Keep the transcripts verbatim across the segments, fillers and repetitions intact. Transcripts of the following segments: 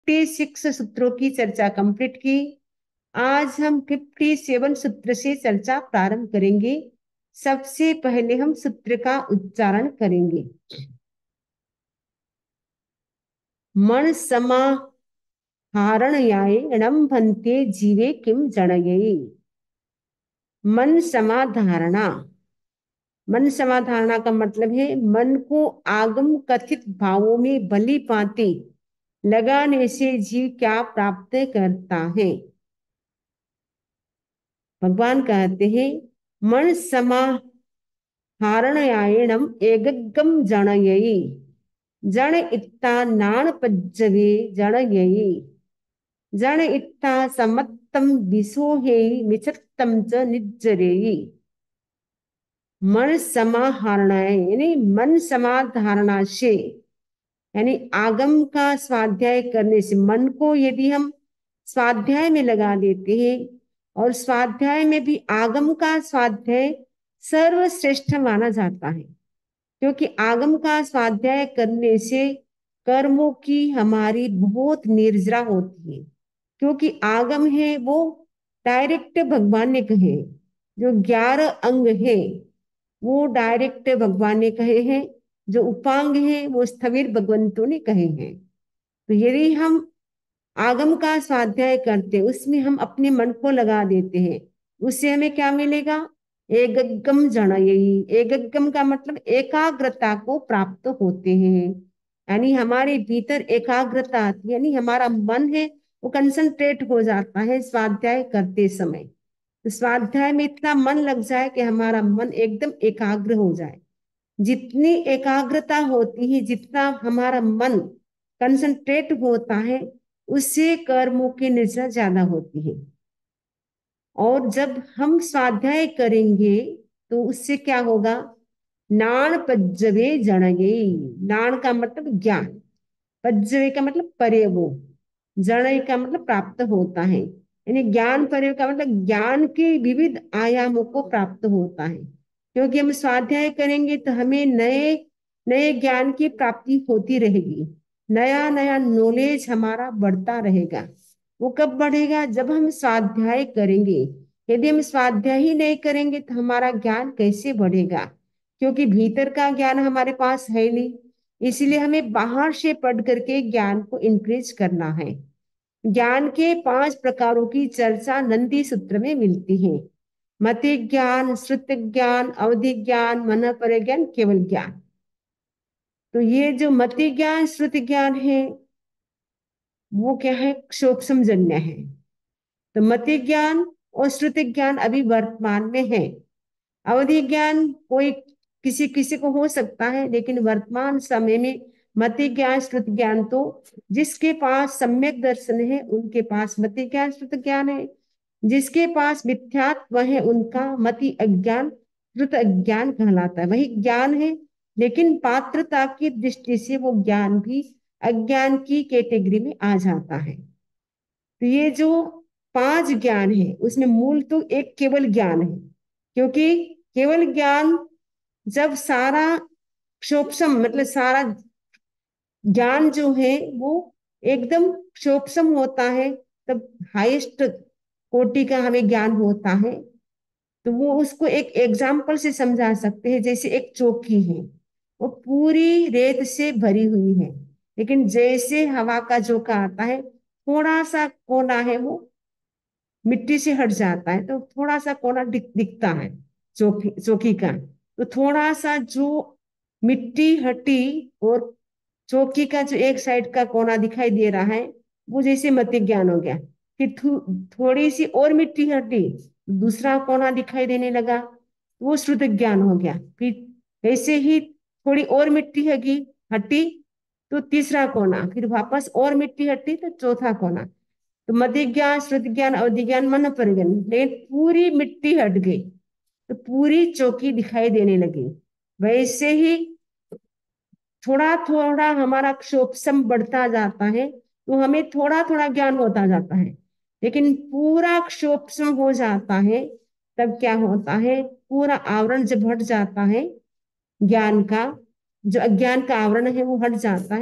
छप्पन सूत्रों की चर्चा कंप्लीट की। आज हम सत्तावन सूत्र से चर्चा प्रारंभ करेंगे। सबसे पहले हम सूत्र का उच्चारण करेंगे। मन समाहारण्याय भन्ते जीवे किम जनये। मन समाधारणा। मन समाधारणा का मतलब है मन को आगम कथित भावों में भली भांति लगाने से जीव क्या प्राप्त करता है। भगवान कहते हैं मन समाहारण्यायणम एकगम जनयि। जन इत्ता नाण पज्जवे जनयि। जन इत्ता समत्तम विसोहे मिचत्तम च निज्जरेयि। मन समाहरणाय यानी मन समाधारणा से यानी आगम का स्वाध्याय करने से मन को यदि हम स्वाध्याय में लगा देते हैं और स्वाध्याय में भी आगम का स्वाध्याय सर्वश्रेष्ठ माना जाता है, क्योंकि आगम का स्वाध्याय करने से कर्मों की हमारी बहुत निर्जरा होती है। क्योंकि आगम है वो डायरेक्ट भगवान ने कहे, जो ग्यारह अंग है वो डायरेक्ट भगवान ने कहे हैं, जो उपांग है वो स्थविर भगवंतों ने कहे हैं। तो यदि हम आगम का स्वाध्याय करते उसमें हम अपने मन को लगा देते हैं, उससे हमें क्या मिलेगा? एकगम जनयि। एकगम का मतलब एकाग्रता को प्राप्त होते हैं, यानी हमारे भीतर एकाग्रता आती है, यानी हमारा मन है वो कंसंट्रेट हो जाता है स्वाध्याय करते समय। तो स्वाध्याय में इतना मन लग जाए कि हमारा मन एकदम एकाग्र हो जाए। जितनी एकाग्रता होती है, जितना हमारा मन कंसंट्रेट होता है, उससे कर्मों की निष्ठा ज्यादा होती है। और जब हम स्वाध्याय करेंगे तो उससे क्या होगा? नाण पज्जवे जनये। नाण का मतलब ज्ञान, पज्जवे का मतलब परे वो, जणय का मतलब प्राप्त होता है, यानी ज्ञान परे का मतलब ज्ञान के विविध आयामों को प्राप्त होता है। क्योंकि हम स्वाध्याय करेंगे तो हमें नए नए ज्ञान की प्राप्ति होती रहेगी, नया नया नॉलेज हमारा बढ़ता रहेगा। वो कब बढ़ेगा? जब हम स्वाध्याय करेंगे। यदि हम स्वाध्याय ही नहीं करेंगे तो हमारा ज्ञान कैसे बढ़ेगा? क्योंकि भीतर का ज्ञान हमारे पास है नहीं, इसलिए हमें बाहर से पढ़ करके ज्ञान को इंक्रीज करना है। ज्ञान के पांच प्रकारों की चर्चा नंदी सूत्र में मिलती है। मति ज्ञान, श्रुति ज्ञान, अवधि ज्ञान, मन पर ज्ञान, केवल ज्ञान। तो ये जो मति ज्ञान, श्रुति ज्ञान है वो क्या है? सूक्ष्म जन्य है। तो मति ज्ञान और श्रुति ज्ञान अभी वर्तमान में है। अवधि ज्ञान कोई किसी किसी को हो सकता है, लेकिन वर्तमान समय में मति ज्ञान श्रुति ज्ञान तो जिसके पास सम्यक दर्शन है उनके पास मति ज्ञान श्रुति ज्ञान है। जिसके पास मिथ्यात्व है उनका मति अज्ञान श्रुत अज्ञान कहलाता है। वही ज्ञान है, लेकिन पात्रता की दृष्टि से वो ज्ञान भी अज्ञान की कैटेगरी में आ जाता है। तो ये जो पांच ज्ञान है उसमें मूल तो एक केवल ज्ञान है, क्योंकि केवल ज्ञान जब सारा सूक्ष्म मतलब सारा ज्ञान जो है वो एकदम सूक्ष्म होता है, तब हाईएस्ट कोटि का हमें ज्ञान होता है। तो वो उसको एक एग्जाम्पल से समझा सकते हैं। जैसे एक चौकी है, वो पूरी रेत से भरी हुई है, लेकिन जैसे हवा का झोंका आता है थोड़ा सा कोना है वो मिट्टी से हट जाता है, तो थोड़ा सा कोना दिख, दिखता है चौकी चौकी का। तो थोड़ा सा जो मिट्टी हटी और चौकी का जो एक साइड का कोना दिखाई दे रहा है वो जैसे मति ज्ञान हो गया। फिर थो, थोड़ी सी और मिट्टी हटी, दूसरा कोना दिखाई देने लगा, वो श्रुत ज्ञान हो गया। फिर वैसे ही थोड़ी और मिट्टी हगी हटी तो तीसरा कोना, फिर वापस और मिट्टी हटी तो चौथा कोना। तो मध्य ज्ञान श्रुति ज्ञान अवधि ज्ञान मन परिज्ञान, लेकिन पूरी मिट्टी हट गई तो पूरी चौकी दिखाई देने लगी। वैसे ही थोड़ा थोड़ा हमारा सूक्ष्म बढ़ता जाता है तो हमें थोड़ा थोड़ा ज्ञान होता जाता है, लेकिन पूरा सूक्ष्म हो जाता है तब क्या होता है? पूरा आवरण जब हट जाता है ज्ञान का, जो अज्ञान का आवरण है वो हट जाता है,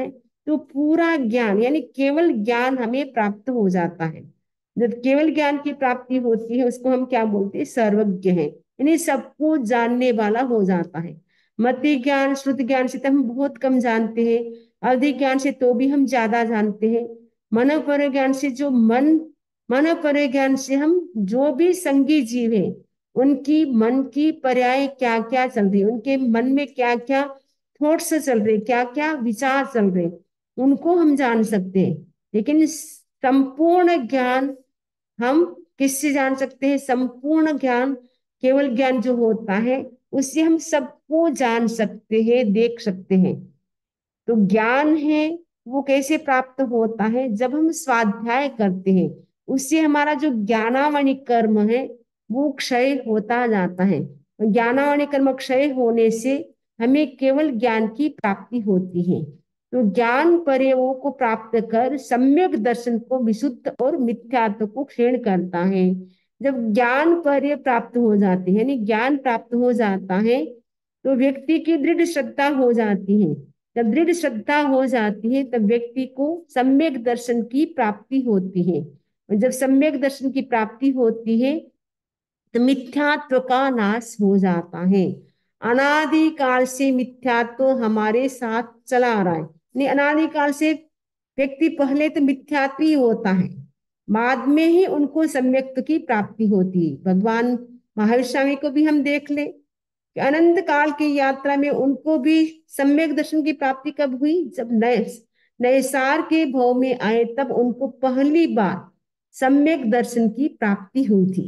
तो पूरा ज्ञान यानी केवल ज्ञान हमें प्राप्त हो जाता है। जब केवल ज्ञान की प्राप्ति होती है उसको हम क्या बोलते हैं, सर्वज्ञ है, यानी सबको जानने वाला हो जाता है। मति ज्ञान श्रुति ज्ञान से तो हम बहुत कम जानते हैं, अधिक ज्ञान से तो भी हम ज्यादा जानते हैं। मनोपर ज्ञान से जो मन मनोपर ज्ञान से हम जो भी संगी जीव है उनकी मन की पर्याय क्या क्या चल रही है, उनके मन में क्या क्या थॉट्स चल रहे, क्या क्या विचार चल रहे, उनको हम जान सकते हैं। लेकिन संपूर्ण ज्ञान हम किससे जान सकते हैं, संपूर्ण ज्ञान केवल ज्ञान जो होता है उससे हम सबको जान सकते हैं, देख सकते हैं। तो ज्ञान है वो कैसे प्राप्त होता है, जब हम स्वाध्याय करते हैं उससे हमारा जो ज्ञानावणी कर्म है वो क्षय होता जाता है। ज्ञानावणी कर्म क्षय होने से हमें केवल ज्ञान की प्राप्ति होती है। तो ज्ञान पर्यों को प्राप्त कर सम्यक दर्शन को विशुद्ध और मिथ्यात्व को क्षीण करता है। जब ज्ञान पर्य प्राप्त हो जाते हैं यानी ज्ञान प्राप्त हो जाता है तो व्यक्ति की दृढ़ श्रद्धा हो जाती है। जब दृढ़ श्रद्धा हो जाती है तब व्यक्ति को सम्यक दर्शन की प्राप्ति होती है। और जब सम्यक दर्शन की प्राप्ति होती है तो मिथ्यात्व का नाश हो जाता है। अनादिकाल से मिथ्यात्व हमारे साथ चला आ रहा है, नहीं अनादिकाल से व्यक्ति पहले तो मिथ्यात्व ही होता है, बाद में ही उनको सम्यक्त्व की प्राप्ति होती है। भगवान महावीर स्वामी को भी हम देख ले कि अनंत काल की यात्रा में उनको भी सम्यक दर्शन की प्राप्ति कब हुई, जब नए नए सार के भाव में आए तब उनको पहली बार सम्यक दर्शन की प्राप्ति हुई थी।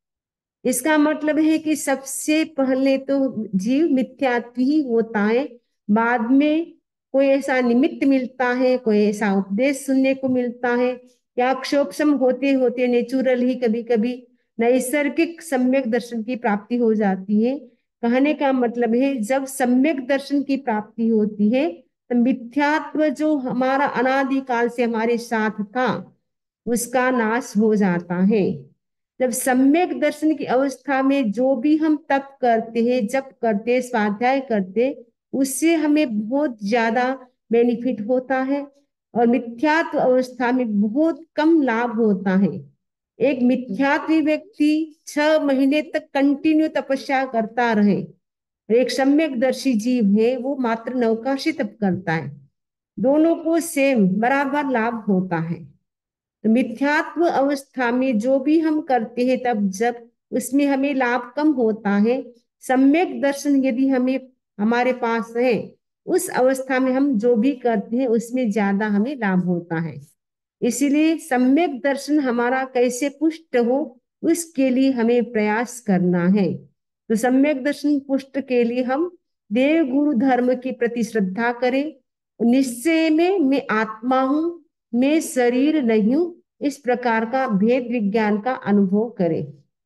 इसका मतलब है कि सबसे पहले तो जीव मिथ्यात्व ही होता है, बाद में कोई ऐसा निमित्त मिलता है, कोई ऐसा उपदेश सुनने को मिलता है, या क्षोभसम होते होते नेचुरल ही कभी कभी नैसर्गिक सम्यक दर्शन की प्राप्ति हो जाती है। कहने का मतलब है जब सम्यक दर्शन की प्राप्ति होती है तो मिथ्यात्व जो हमारा अनादिकाल से हमारे साथ था उसका नाश हो जाता है। जब सम्यक दर्शन की अवस्था में जो भी हम तप करते हैं, जप करते, स्वाध्याय करते, उससे हमें बहुत ज्यादा बेनिफिट होता है और मिथ्यात्व अवस्था में बहुत कम लाभ होता है। एक मिथ्यात्वी व्यक्ति छह महीने तक कंटिन्यू तपस्या करता रहे, एक सम्यक दर्शी जीव है वो मात्र नौकाशी तप करता है, दोनों को सेम बराबर लाभ होता है। तो मिथ्यात्व अवस्था में जो भी हम करते हैं तब जब उसमें हमें लाभ कम होता है, सम्यक दर्शन यदि हमें हमारे पास है उस अवस्था में हम जो भी करते हैं उसमें ज्यादा हमें लाभ होता है। इसीलिए सम्यक दर्शन हमारा कैसे पुष्ट हो उसके लिए हमें प्रयास करना है। तो सम्यक दर्शन पुष्ट के लिए हम देव गुरु धर्म के प्रति श्रद्धा करें, निश्चय में मैं आत्मा हूं, मैं शरीर नहीं हूं, इस प्रकार का भेद विज्ञान का अनुभव करें।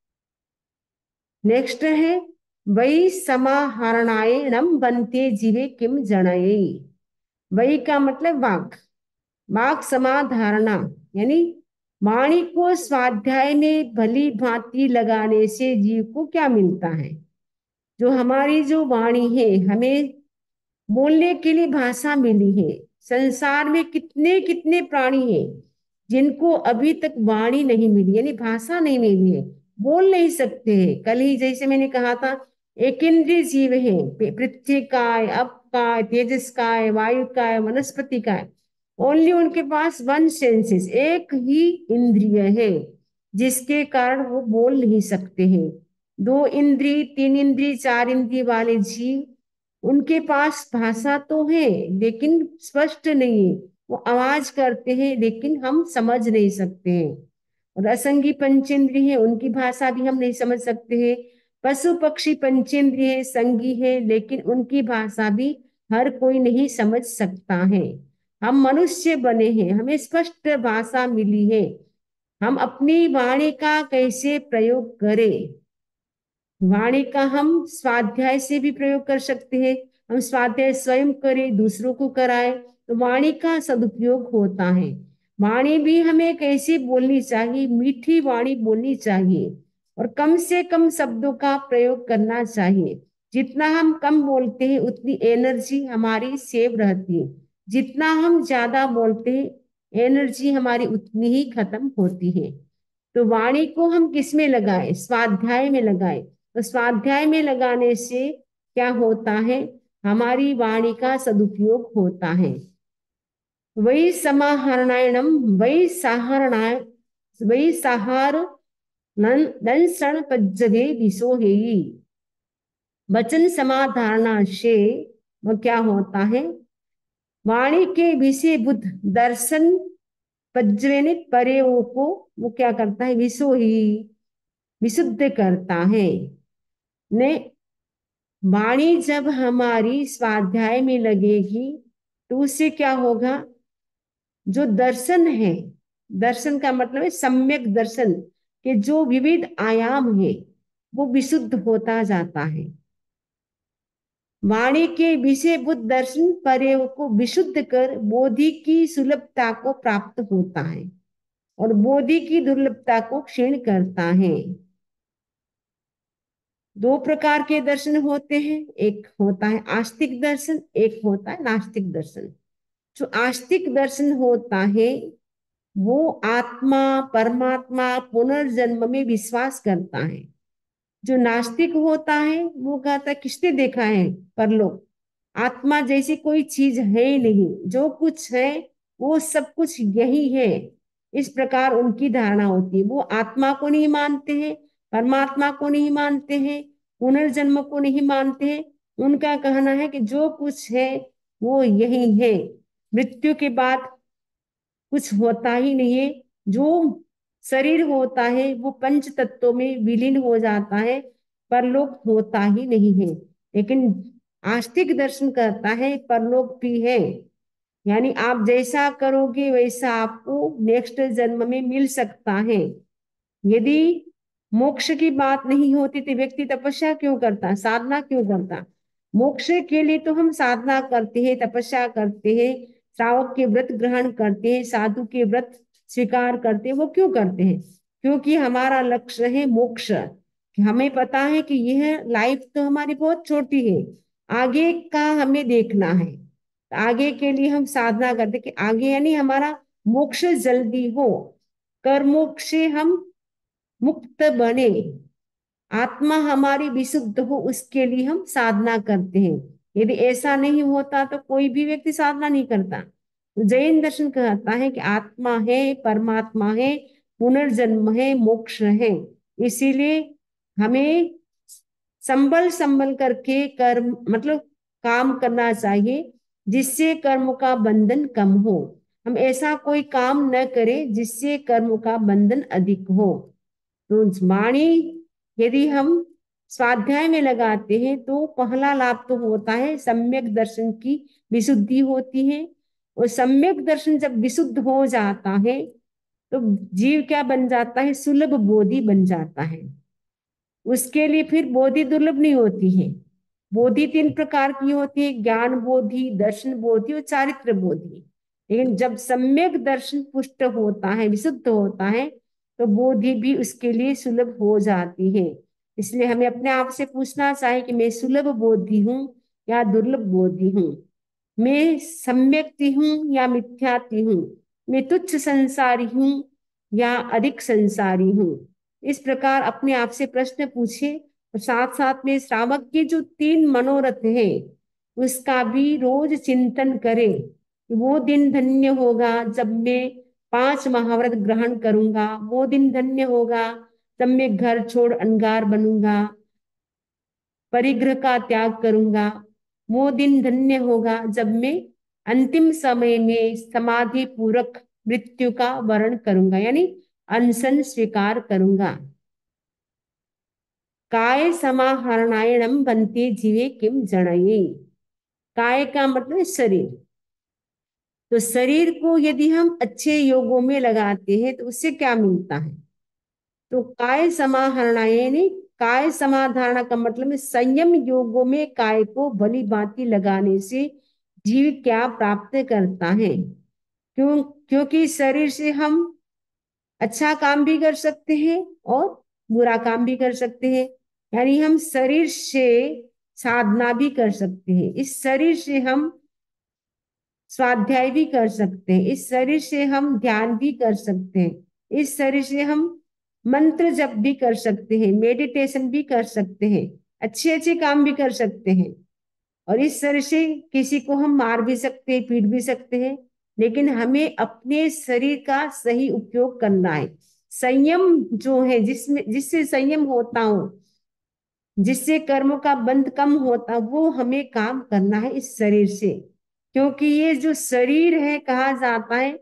नेक्स्ट है वही समाहरणाय नम बनते जीवे किम जणये। वही का मतलब वाक, वाक समाधारणा यानी वाणी को स्वाध्याय में भली भांति लगाने से जीव को क्या मिलता है। जो हमारी जो वाणी है, हमें बोलने के लिए भाषा मिली है। संसार में कितने कितने प्राणी हैं जिनको अभी तक वाणी नहीं मिली यानी भाषा नहीं मिली है, बोल नहीं सकते हैं। कल ही जैसे मैंने कहा था एक इंद्रिय जीव है, पृथ्वी काय, अप काय, तेजस काय, वायु काय, वनस्पति काय, ओनली उनके पास वन सेंसेस, एक ही इंद्रिय है जिसके कारण वो बोल नहीं सकते हैं। दो इंद्रिय, तीन इंद्रिय, चार इंद्रिय वाले जीव उनके पास भाषा तो है लेकिन स्पष्ट नहीं है, वो आवाज करते हैं लेकिन हम समझ नहीं सकते हैं। और असंगी पंचेंद्रिय है, उनकी भाषा भी हम नहीं समझ सकते हैं। पशु पक्षी पंचेंद्रिय है, संगी है, लेकिन उनकी भाषा भी हर कोई नहीं समझ सकता है। हम मनुष्य बने हैं, हमें स्पष्ट भाषा मिली है, हम अपनी वाणी का कैसे प्रयोग करें। वाणी का हम स्वाध्याय से भी प्रयोग कर सकते हैं, हम स्वाध्याय स्वयं करें, दूसरों को कराएं, तो वाणी का सदुपयोग होता है। वाणी भी हमें कैसे बोलनी चाहिए, मीठी वाणी बोलनी चाहिए और कम से कम शब्दों का प्रयोग करना चाहिए। जितना हम कम बोलते हैं उतनी एनर्जी हमारी सेव रहती है। जितना हम ज्यादा बोलते हैं एनर्जी हमारी उतनी ही खत्म होती है। तो वाणी को हम किस में लगाए? स्वाध्याय में लगाए। तो स्वाध्याय में लगाने से क्या होता है? हमारी वाणी का सदुपयोग होता है। वही समाहरणायणम वही सहारणाय वही सहार नन पज्जवे विसोहेयी। वचन समाधारणा से वो क्या होता है? वाणी के विषय बुद्ध दर्शन पज्जवे परे को वो क्या करता है? विसोही विशुद्ध करता है। ने वाणी जब हमारी स्वाध्याय में लगेगी तो उससे क्या होगा? जो दर्शन है, दर्शन का मतलब है सम्यक दर्शन के जो विविध आयाम है वो विशुद्ध होता जाता है। वाणी के विषय बुद्ध दर्शन पर्यव को विशुद्ध कर बोधि की सुलभता को प्राप्त होता है और बोधि की दुर्लभता को क्षीण करता है। दो प्रकार के दर्शन होते हैं, एक होता है आस्तिक दर्शन, एक होता है नास्तिक दर्शन। जो आस्तिक दर्शन होता है वो आत्मा, परमात्मा, पुनर्जन्म में विश्वास करता है। जो नास्तिक होता है वो कहता है किसने देखा है परलोक, आत्मा जैसी कोई चीज है ही नहीं, जो कुछ है वो सब कुछ यही है। इस प्रकार उनकी धारणा होती है। वो आत्मा को नहीं मानते हैं, परमात्मा को नहीं मानते हैं, पुनर्जन्म को नहीं मानते हैं। उनका कहना है कि जो कुछ है वो यही है, मृत्यु के बाद कुछ होता ही नहीं है। जो शरीर होता है वो पंच तत्वों में विलीन हो जाता है, परलोक होता ही नहीं है। लेकिन आस्तिक दर्शन कहता है परलोक भी है, यानी आप जैसा करोगे वैसा आपको नेक्स्ट जन्म में मिल सकता है। यदि मोक्ष की बात नहीं होती तो व्यक्ति तपस्या क्यों करता, साधना क्यों करता? मोक्ष के लिए तो हम साधना करते हैं, तपस्या करते हैं, श्रावक के व्रत ग्रहण करते हैं, साधु के व्रत स्वीकार करते हैं। वो क्यों करते हैं? क्योंकि हमारा लक्ष्य है मोक्ष। हमें पता है कि यह लाइफ तो हमारी बहुत छोटी है, आगे का हमें देखना है। आगे के लिए हम साधना करते कि आगे यानी हमारा मोक्ष जल्दी हो, कर्मों से हम मुक्त बने, आत्मा हमारी विशुद्ध हो, उसके लिए हम साधना करते हैं। यदि ऐसा नहीं होता तो कोई भी व्यक्ति साधना नहीं करता। तो जैन दर्शन कहता है कि आत्मा है, परमात्मा है, पुनर्जन्म है, मोक्ष है। इसीलिए हमें संभल संभल करके कर्म मतलब काम करना चाहिए, जिससे कर्म का बंधन कम हो। हम ऐसा कोई काम न करें जिससे कर्म का बंधन अधिक हो। तो वाणी यदि हम स्वाध्याय में लगाते हैं तो पहला लाभ तो होता है सम्यक दर्शन की विशुद्धि होती है। और सम्यक दर्शन जब विशुद्ध हो जाता है तो जीव क्या बन जाता है? सुलभ बोधि बन जाता है। उसके लिए फिर बोधि दुर्लभ नहीं होती है। बोधि तीन प्रकार की होती है, ज्ञान बोधि, दर्शन बोधि और चारित्र बोधि। लेकिन जब सम्यक दर्शन पुष्ट होता है, विशुद्ध होता है, तो बोधि भी उसके लिए सुलभ हो जाती है। इसलिए हमें अपने आप से पूछना चाहिए कि मैं सुलभ बोधि हूँ या दुर्लभ बोधि हूँ, मैं सम्यक्ति हूँ या मिथ्याति हूँ, मैं तुच्छ संसारी हूँ या अधिक संसारी हूँ। इस प्रकार अपने आप से प्रश्न पूछे और साथ साथ में श्रावक के जो तीन मनोरथ है उसका भी रोज चिंतन करे। वो दिन धन्य होगा जब मैं पांच महाव्रत ग्रहण करूंगा, वो दिन धन्य होगा जब मैं घर छोड़ अंगार बनूंगा, परिग्रह का त्याग करूंगा, वो दिन धन्य होगा जब मैं अंतिम समय में समाधि पूर्वक मृत्यु का वरण करूंगा, यानी अनशन स्वीकार करूंगा। काय समाहरणायणम बनते जीवे किम जड़ये। काय का मतलब शरीर। तो शरीर को यदि हम अच्छे योगों में लगाते हैं तो उससे क्या मिलता है? तो काय समाहरणायण, काय समाधारणा का मतलब है संयम योगों में काय को भली भांति लगाने से जीव क्या प्राप्त करता है? क्यों? क्योंकि शरीर से हम अच्छा काम भी कर सकते हैं और बुरा काम भी कर सकते हैं। यानी हम शरीर से साधना भी कर सकते हैं। इस शरीर से हम स्वाध्याय भी कर सकते हैं, इस शरीर से हम ध्यान भी कर सकते हैं, इस शरीर से हम मंत्र जप भी कर सकते हैं, मेडिटेशन भी कर सकते हैं, अच्छे अच्छे काम भी कर सकते हैं। और इस शरीर से किसी को हम मार भी सकते हैं, पीट भी सकते हैं, लेकिन हमें अपने शरीर का सही उपयोग करना है। संयम जो है, जिसमें जिससे संयम होता हो, जिससे कर्मों का बंध कम होता, वो हमें काम करना है इस शरीर से। क्योंकि ये जो शरीर है, कहा जाता है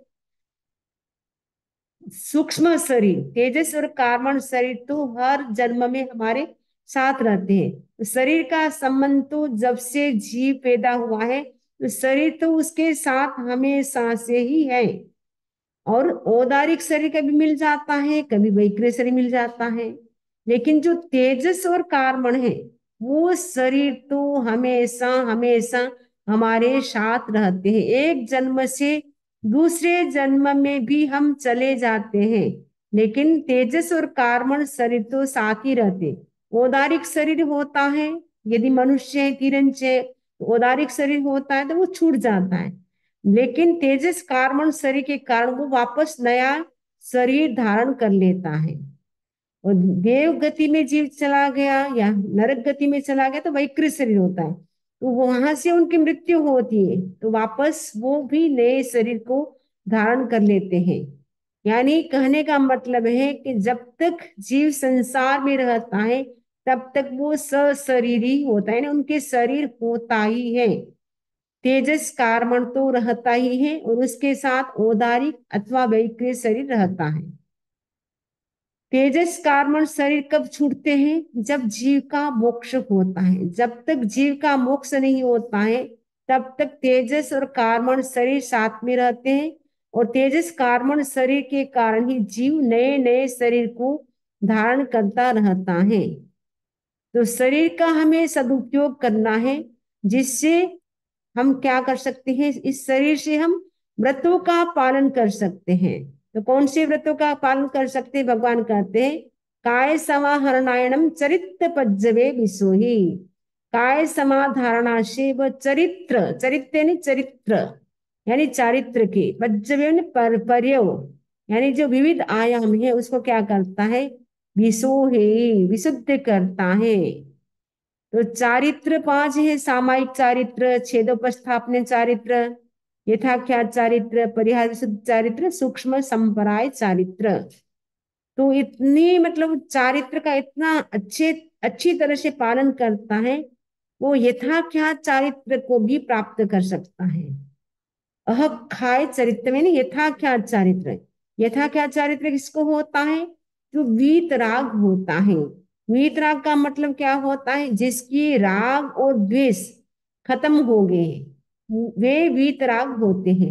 सूक्ष्म शरीर, तेजस और कार्बन शरीर तो हर जन्म में हमारे साथ रहते हैं। तो शरीर का संबंध तो जब से जीव पैदा हुआ है, तो शरीर तो उसके साथ हमेशा से ही है। और औदारिक शरीर कभी मिल जाता है, कभी वैक्रिय शरीर मिल जाता है, लेकिन जो तेजस और कार्बन है, वो शरीर तो हमेशा हमेशा हमारे साथ रहते हैं। एक जन्म से दूसरे जन्म में भी हम चले जाते हैं, लेकिन तेजस और कार्बन शरीर तो साथ ही रहते। औदारिक शरीर होता है, यदि मनुष्य है, तिरंज है, तो औदारिक शरीर होता है तो वो छूट जाता है, लेकिन तेजस कार्बन शरीर के कारण वो वापस नया शरीर धारण कर लेता है। और देव गति में जीव चला गया या नरक गति में चला गया तो वैकृत शरीर होता है, तो वहां से उनकी मृत्यु होती है, तो वापस वो भी नए शरीर को धारण कर लेते हैं। यानी कहने का मतलब है कि जब तक जीव संसार में रहता है, तब तक वो सशरीरी होता है ना, उनके शरीर होता ही है। तेजस कार्बन तो रहता ही है, और उसके साथ औदारिक अथवा वैक्रिय शरीर रहता है। तेजस कार्बन शरीर कब छूटते हैं? जब जीव का मोक्ष होता है। जब तक जीव का मोक्ष नहीं होता है, तब तक तेजस और कार्बन शरीर साथ में रहते हैं, और तेजस कार्बन शरीर के कारण ही जीव नए नए शरीर को धारण करता रहता है। तो शरीर का हमें सदुपयोग करना है, जिससे हम क्या कर सकते हैं, इस शरीर से हम व्रतों का पालन कर सकते हैं। तो कौन से व्रतों का पालन कर सकते हैं? भगवान कहते हैं काय समाहरणायणम चरित्र पज्जवे विसोही। काय समाधारणा से व चरित्र, चरित्र यानी चरित्र यानी चारित्र के, पज्जवे यानी पर पर्यव यानी जो विविध आयाम है, उसको क्या करता है? विसोहे, विशुद्ध करता है। तो चारित्र पांच है: सामायिक चारित्र, छेदोपस्थापन चारित्र, यथाख्यात चारित्र, परिहार विशुद्ध चारित्र, सूक्ष्म संपराय चारित्र। तो इतनी मतलब चारित्र का इतना अच्छे अच्छी तरह से पालन करता है, वो यथाख्यात चारित्र को भी प्राप्त कर सकता है। अह खाय चरित्र में नहीं, यथाख्यात चारित्र। यथाख्यात चारित्र किसको होता है? जो वीतराग होता है। वीतराग का मतलब क्या होता है? जिसकी राग और द्वेष खत्म हो गए हैं, वे वीतराग होते हैं।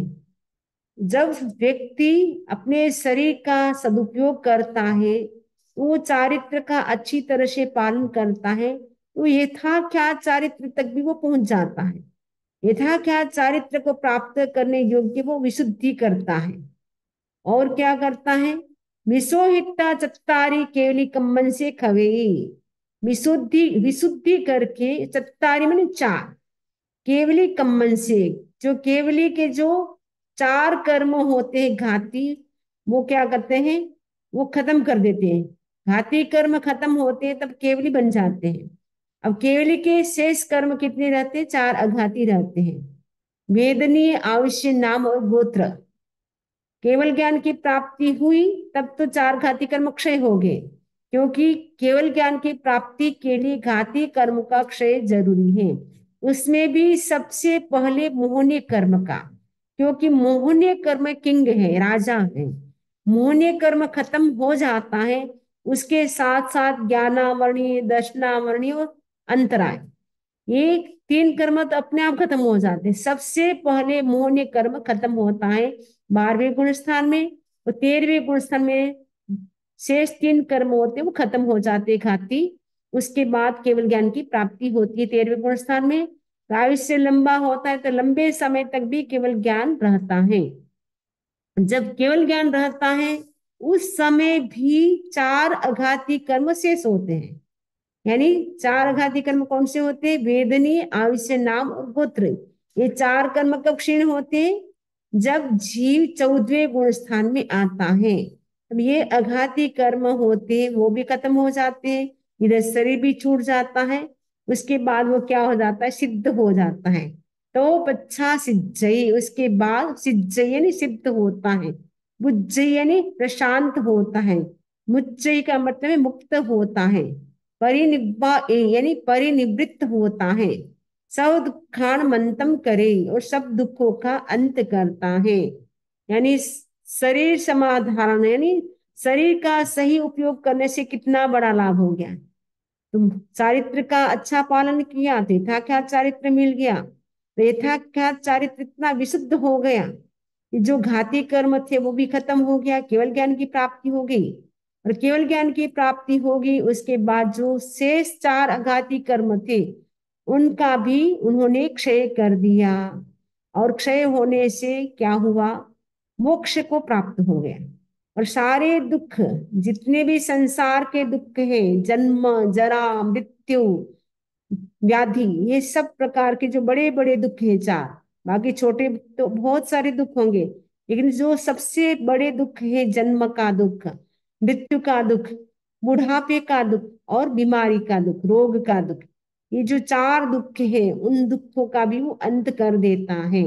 जब व्यक्ति अपने शरीर का सदुपयोग करता है, वो चारित्र का अच्छी तरह से पालन करता है, तो यथाख्यात चारित्र तक भी वो पहुंच जाता है। यथाख्यात चारित्र को प्राप्त करने योग्य वो विशुद्धि करता है। और क्या करता है? विशोहिता चत्तारी केवली कम्मन से खवेई। विशुद्धि विशुद्धि करके, चत्तारी मैंने चार, केवली कम्मन से, जो केवली के जो चार कर्म होते हैं घाती, वो क्या करते हैं? वो खत्म कर देते हैं। घाती कर्म खत्म होते हैं तब केवली बन जाते हैं। अब केवली के शेष कर्म कितने रहते हैं? चार अघाती रहते हैं: वेदनीय, आवश्य, नाम और गोत्र। केवल ज्ञान की प्राप्ति हुई तब तो चार घाती कर्म क्षय हो गए, क्योंकि केवल ज्ञान की प्राप्ति के लिए घाती कर्म का क्षय जरूरी है। उसमें भी सबसे पहले मोहनीय कर्म का, क्योंकि मोहनीय कर्म किंग है, राजा है। मोहनीय कर्म खत्म हो जाता है, उसके साथ साथ ज्ञानावरणीय, दर्शनावरणीय और अंतराय, ये तीन कर्म तो अपने आप खत्म हो जाते हैं। सबसे पहले मोहनीय कर्म खत्म होता है बारहवें गुण स्थान में, और तेरहवें गुण स्थान में शेष तीन कर्म होते हैं, वो खत्म हो जाते हैं घाती। उसके बाद केवल ज्ञान की प्राप्ति होती है तेरहवें गुण स्थान में। आयुष्य लंबा होता है तो लंबे समय तक भी केवल ज्ञान रहता है। जब केवल ज्ञान रहता है, उस समय भी चार अघाती कर्म शेष होते हैं। यानी चार अघाती कर्म कौन से होते हैं? वेदनीय, आवश्य, नाम और गोत्र। ये चार कर्म कब क्षीण होते हैं? जब जीव चौदहवें गुण स्थान में आता है, अब ये अघाती कर्म होते हैं वो भी खत्म हो जाते हैं, इधर शरीर भी छूट जाता है। उसके बाद वो क्या हो जाता है? सिद्ध हो जाता है। तो पच्छा सिद्धि, उसके बाद सिद्धि यानी सिद्ध होता है। बुद्धि यानी प्रशांत होता है। मुच्चय का मतलब है मुक्त होता है। परिनिब्बा यानी परिनिवृत्त होता है। सब दुखान मंतम करे, और सब दुखों का अंत करता है। यानी शरीर समाधान, यानी शरीर का सही उपयोग करने से कितना बड़ा लाभ हो गया। तुम चारित्र का अच्छा पालन किया तो यथाख्यात चारित्र मिल गया, तो यथाख्यात चारित्र इतना विशुद्ध हो गया कि जो घाती कर्म थे वो भी खत्म हो गया, केवल ज्ञान की प्राप्ति हो गई। और केवल ज्ञान की प्राप्ति होगी, उसके बाद जो शेष चार अघाती कर्म थे उनका भी उन्होंने क्षय कर दिया। और क्षय होने से क्या हुआ? मोक्ष को प्राप्त हो गया। और सारे दुख, जितने भी संसार के दुख हैं, जन्म जरा मृत्यु व्याधि, ये सब प्रकार के जो बड़े बड़े दुख हैं चार, बाकी छोटे तो बहुत सारे दुख होंगे, लेकिन जो सबसे बड़े दुख है, जन्म का दुख, मृत्यु का दुख, बुढ़ापे का दुख और बीमारी का दुख, रोग का दुख, ये जो चार दुख है उन दुखों का भी वो अंत कर देता है।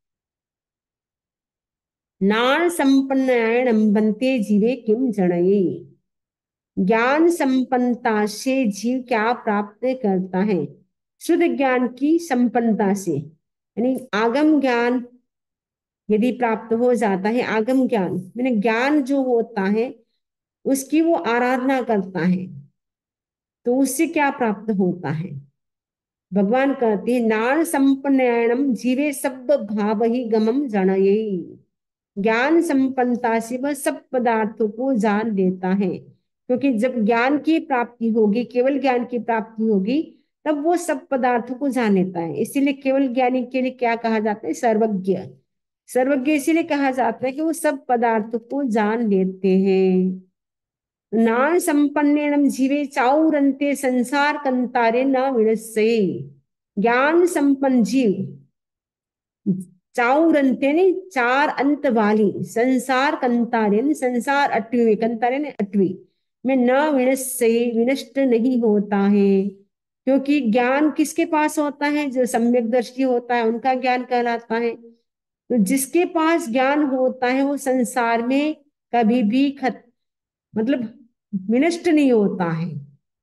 नान संपन्नायणम बनते जीवे किम जड़ये। ज्ञान संपन्नता से जीव क्या प्राप्त करता है? शुद्ध ज्ञान की संपन्नता से, यानी आगम ज्ञान यदि प्राप्त हो जाता है, आगम ज्ञान मैंने ज्ञान जो होता है उसकी वो आराधना करता है, तो उससे क्या प्राप्त होता है? भगवान कहते हैं नान संपन्नयनम जीवे सब भाव ही गमम जनये। ज्ञान संपन्नता से वह सब पदार्थों को जान लेता है, क्योंकि जब ज्ञान की प्राप्ति होगी, केवल ज्ञान की प्राप्ति होगी, तब वो सब पदार्थों को जान लेता है। इसीलिए केवल ज्ञानी के लिए क्या कहा जाता है? सर्वज्ञ। सर्वज्ञ इसीलिए कहा जाता है कि वो सब पदार्थों को जान लेते हैं। नान संपन्नेनम जीवे चाउरंते संसार कंतारे न विनश्ये। ज्ञान संपन्न जीव चाउरंते ने चार अंत वाली, संसार कंतारे संसार अटवी में, कंतारे ने अटवी में न विनश्ये विनष्ट नहीं होता है। क्योंकि ज्ञान किसके पास होता है? जो सम्यक दर्शी होता है उनका ज्ञान कहलाता है। तो जिसके पास ज्ञान होता है वो संसार में कभी भी खत मतलब विनष्ट नहीं होता है।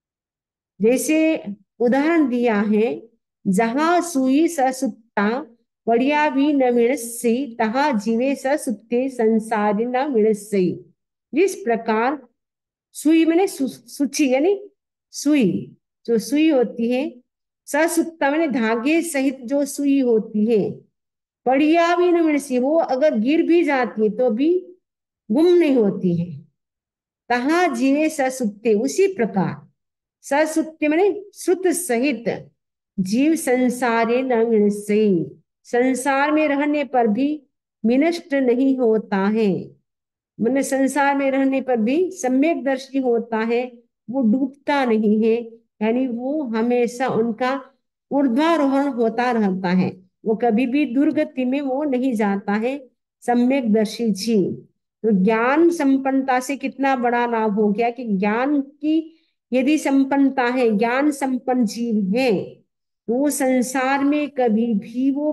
जैसे उदाहरण दिया है, जहां सुई ससुत्ता बढ़िया भी न विनश्य, तहा जीवे ससुत्ते संसार न विनश्य। जिस प्रकार सुई मैंने सु, सुची यानी सुई, जो सुई होती है, ससुत्ता मैंने धागे सहित जो सुई होती है, बढ़िया भी न विनश्य, वो अगर गिर भी जाती है तो भी गुम नहीं होती है। तहा जीवे ससुत्ते, उसी प्रकार ससुत्ते मैंने श्रुत सहित जीव संसारे न विनश्य, संसार में रहने पर भी विनष्ट नहीं होता है। मैंने संसार में रहने पर भी सम्यक दर्शी होता है, वो डूबता नहीं है, यानी वो हमेशा उनका ऊर्ध्वारोहण होता रहता है, वो कभी भी दुर्गति में वो नहीं जाता है, सम्यक दर्शी जीव। तो ज्ञान संपन्नता से कितना बड़ा लाभ हो गया कि ज्ञान की यदि संपन्नता है, ज्ञान संपन्न जीव है, तो वो संसार में कभी भी वो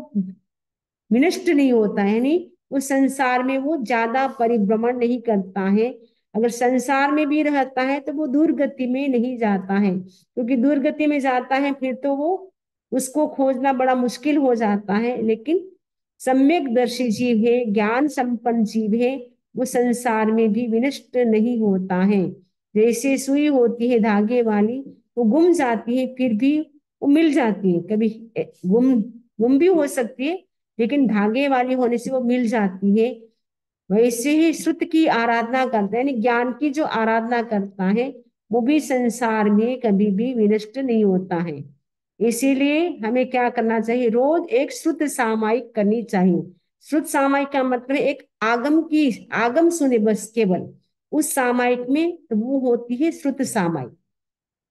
विनष्ट नहीं होता है, यानी वो संसार में वो ज्यादा परिभ्रमण नहीं करता है। अगर संसार में भी रहता है तो वो दुर्गति में नहीं जाता है, क्योंकि दुर्गति में जाता है फिर तो वो उसको खोजना बड़ा मुश्किल हो जाता है। लेकिन सम्यक दर्शी जीव है, ज्ञान संपन्न जीव है, वो संसार में भी विनष्ट नहीं होता है। जैसे सुई होती है धागे वाली, वो गुम जाती है फिर भी वो मिल जाती है, कभी गुम गुम भी हो सकती है, लेकिन धागे वाली होने से वो मिल जाती है। वैसे ही श्रुत की आराधना करते हैं, ज्ञान की जो आराधना करता है वो भी संसार में कभी भी विनष्ट नहीं होता है। इसीलिए हमें क्या करना चाहिए? रोज एक श्रुत सामायिक करनी चाहिए। श्रुत सामायिक का मतलब एक आगम की, आगम सुने बस केवल उस सामायिक में, तो वो होती है श्रुत सामायिक।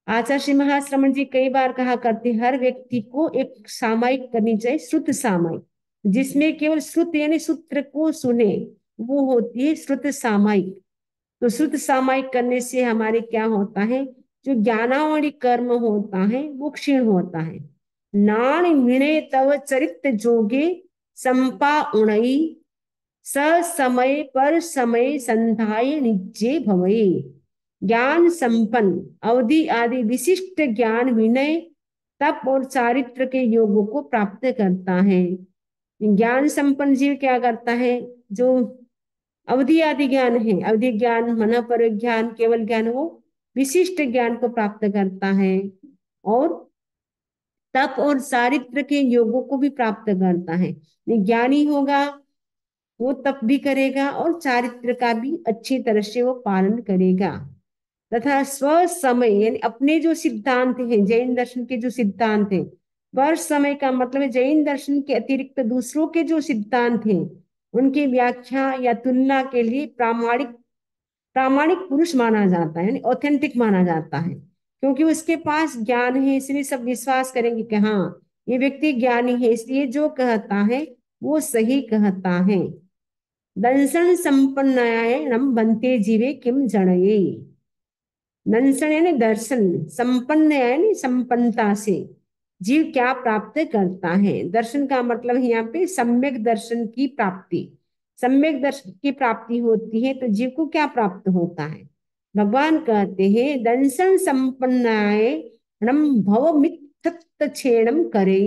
आचार्य श्री महाश्रमण जी कई बार कहा करते, हर व्यक्ति को एक सामायिक करनी चाहिए, श्रुत सामायिक, जिसमें केवल श्रुत यानी सूत्र को सुने, वो होती है श्रुत सामायिक। तो श्रुत सामायिक करने से हमारे क्या होता है, जो ज्ञानावली कर्म होता है वो क्षीण होता है। नाण मिणे तव चरित्र जोगे संपा उणई, स समय पर समय संधाय निज्जे भवई। ज्ञान संपन्न अवधि आदि विशिष्ट ज्ञान विनय तप और चारित्र के योगों को प्राप्त करता है। ज्ञान संपन्न जीव क्या करता है, जो अवधि आदि ज्ञान है, अवधि ज्ञान मन पर ज्ञान केवल ज्ञान, वो विशिष्ट ज्ञान को प्राप्त करता है और तप और चारित्र के योगों को भी प्राप्त करता है। ज्ञानी होगा वो तप भी करेगा और चारित्र का भी अच्छी तरह से वो पालन करेगा, तथा स्व समय यानी अपने जो सिद्धांत हैं, जैन दर्शन के जो सिद्धांत हैं, पर समय का मतलब है जैन दर्शन के अतिरिक्त दूसरों के जो सिद्धांत हैं उनकी व्याख्या या तुलना के लिए प्रामाणिक प्रामाणिक पुरुष माना जाता है, यानी ऑथेंटिक माना जाता है, क्योंकि उसके पास ज्ञान है, इसलिए सब विश्वास करेंगे कि हाँ ये व्यक्ति ज्ञानी है, इसलिए जो कहता है वो सही कहता है। दंसन संपन्नायनम बनते जीवे किम जड़ये। दंसन यानी दर्शन, संपन्न यानी संपन्नता से जीव क्या प्राप्त करता है। दर्शन का मतलब है यहाँ पे सम्यक दर्शन की प्राप्ति। सम्यक दर्शन की प्राप्ति होती है तो जीव को क्या प्राप्त होता है, भगवान कहते हैं दंसन संपन्नाय नम भव मिथ्यत छेणम करे।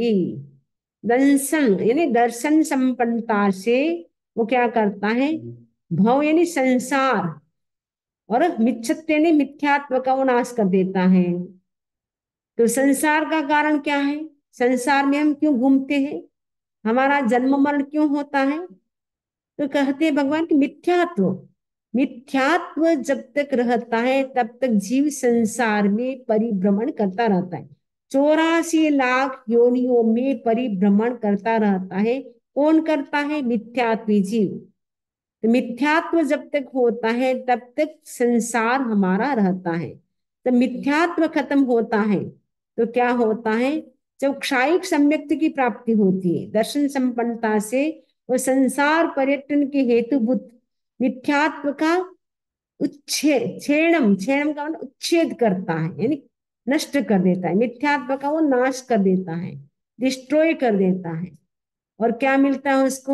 दंसन यानी दर्शन संपन्नता से वो क्या करता है, भव यानी संसार और मिथ्यत्व यानी मिथ्यात्व का वो नाश कर देता है। तो संसार का कारण क्या है, संसार में हम क्यों घूमते हैं, हमारा जन्म मरण क्यों होता है, तो कहते हैं भगवान की मिथ्यात्व। मिथ्यात्व जब तक रहता है तब तक जीव संसार में परिभ्रमण करता रहता है, चौरासी लाख योनियों में परिभ्रमण करता रहता है। कौन करता है, मिथ्यात्वी जीव। तो मिथ्यात्व जब तक होता है तब तक संसार हमारा रहता है। तो मिथ्यात्व खत्म होता है तो क्या होता है, जब क्षायिक सम्यक्ति की प्राप्ति होती है दर्शन संपन्नता से, वो संसार पर्यटन के हेतुभूत मिथ्यात्व का उच्छेद, छेणम, छेणम का मतलब उच्छेद करता है, यानी नष्ट कर देता है, मिथ्यात्व का वो नाश कर देता है, डिस्ट्रॉय कर देता है। और क्या मिलता है उसको,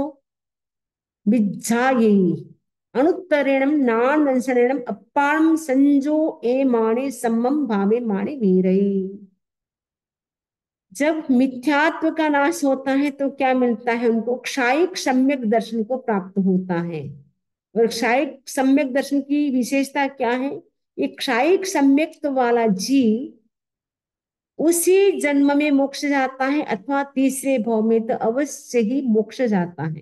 विज्झायै अनुत्तरेणम नानंसनेणम अपाणम संजो ए माणे सम्मम भावे माणे वीरई। जब मिथ्यात्व का नाश होता है तो क्या मिलता है उनको, क्षायिक सम्यक दर्शन को प्राप्त होता है। और क्षायिक सम्यक दर्शन की विशेषता क्या है, एक क्षायिक सम्यक्त वाला जीव उसी जन्म में मोक्ष जाता है अथवा तीसरे भाव में तो अवश्य ही मोक्ष जाता है।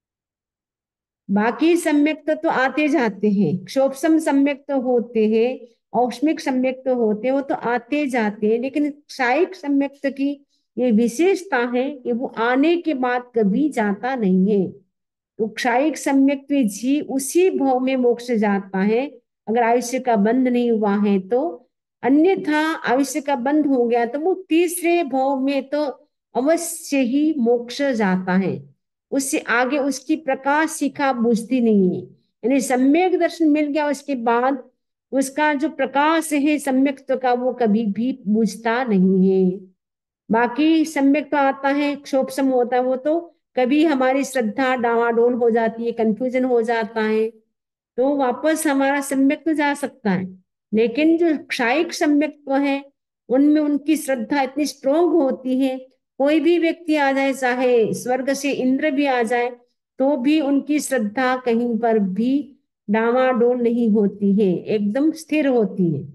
बाकी सम्यक तो, तो आते जाते हैं, क्षोभसम सम्यक तो होते हैं, औष्मिक सम्यक तो होते हैं, वो तो आते जाते हैं, लेकिन क्षायिक सम्यक की ये विशेषता है कि वो आने के बाद कभी जाता नहीं है। तो क्षायिक सम्यक जीव उसी भाव में मोक्ष जाता है अगर आयुष्य का बंध नहीं हुआ है तो, अन्यथा आयुष्य का बंध हो गया तो वो तीसरे भाव में तो अवश्य ही मोक्ष जाता है। उससे आगे उसकी प्रकाश शिखा बुझती नहीं है, यानी सम्यक दर्शन मिल गया उसके बाद उसका जो प्रकाश है सम्यक का वो कभी भी बुझता नहीं है। बाकी सम्यक तो आता है, क्षोभसम होता है, वो तो कभी हमारी श्रद्धा डावाडोल हो जाती है, कंफ्यूजन हो जाता है, तो वापस हमारा सम्यक तो जा सकता है। लेकिन जो क्षायिक सम्यक है उनमें उनकी श्रद्धा इतनी स्ट्रोंग होती है, कोई भी व्यक्ति आ जाए, चाहे स्वर्ग से इंद्र भी आ जाए, तो भी उनकी श्रद्धा कहीं पर भी डावाडोल नहीं होती है, एकदम स्थिर होती है।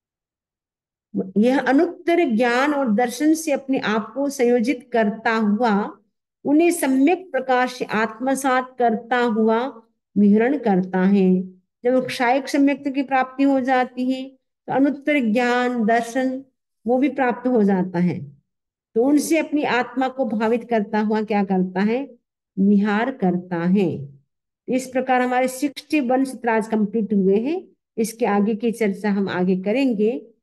यह अनुत्तर ज्ञान और दर्शन से अपने आप को संयोजित करता हुआ उन्हें सम्यक प्रकार से आत्मसात करता हुआ विहरण करता है। जब क्षायिक सम्यक्त की प्राप्ति हो जाती है तो अनुत्तर ज्ञान दर्शन वो भी प्राप्त हो जाता है, तो उनसे अपनी आत्मा को भावित करता हुआ क्या करता है, विहार करता है। इस प्रकार हमारे सिक्सटी वन सूत्र आज कंप्लीट हुए हैं। इसके आगे की चर्चा हम आगे करेंगे।